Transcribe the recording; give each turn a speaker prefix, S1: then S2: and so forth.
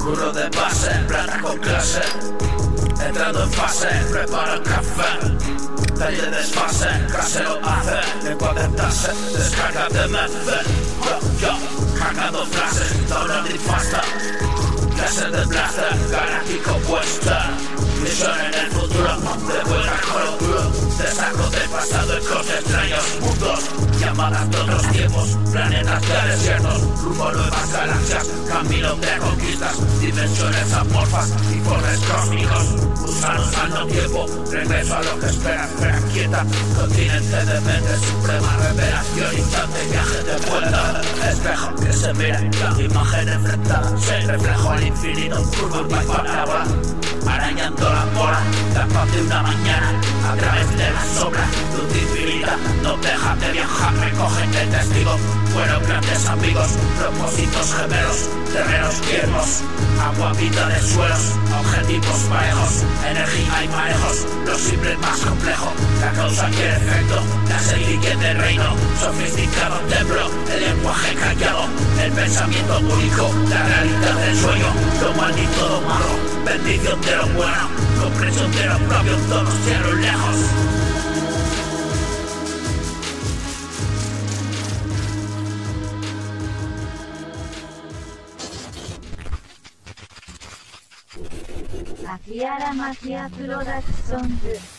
S1: Curro de base, plata con clase. Entrando en fase, preparo el café. Calle de desfase, casero hace. En cuadrentarse, descarga de merce. Yo, cargando frases, downloading faster. Clases de blaster, galáctico western. Misión en el futuro, de vuelta con el duro. Te saco del pasado en cosas extraños mundos. Llamadas de otros tiempos, planetas ya desiertos. Rumbo a nuevas galaxias, camino de conquistas. Dimensiones amorfas, informes cósmicos. Gusanos al no tiempo, regreso a lo que espera, espera quieta. Continente de mente, suprema revelación. Instante, viaje de vuelta. Espejo que se mira, la imagen enfrentada. Se reflejo al infinito, curvo y palabra. Arañando la bola, capaz de una mañana. A través de la sombra, luz infinita. No deja de viajar, recogen el testigo. Fueron grandes amigos, propósitos gemelos. Terrenos tiernos, agua, vida de suelos. Objetivos parejos, energía y manejos. Lo simple es más complejo, la causa y el efecto. La seguidilla del reino, sofisticado templo. El lenguaje callado, el pensamiento único. La realidad del sueño, lo maldito, lo malo. Bendición de lo bueno, comprensión de lo propio. Todos cielos lejos.
S2: Akiara Magia Production